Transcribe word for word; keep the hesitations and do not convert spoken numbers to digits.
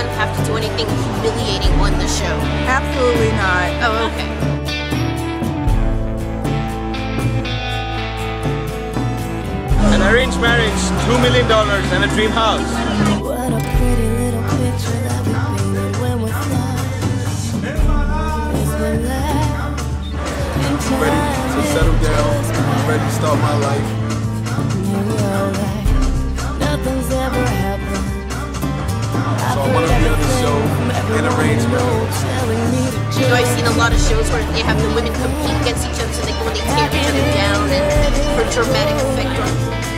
anyone have to do anything humiliating on the show? Absolutely not. Oh, okay. An arranged marriage, two million dollars, and a dream house. What a pretty little picture that we painted when we're lost. As we laugh in time. Ready to settle down, ready to start my life. You're right. Nothing's ever happened. So I want to be on the show, an arranged marriage. You know, I've seen a lot of shows where they have the women compete against each other, so they go and they tear each other down and for dramatic effect.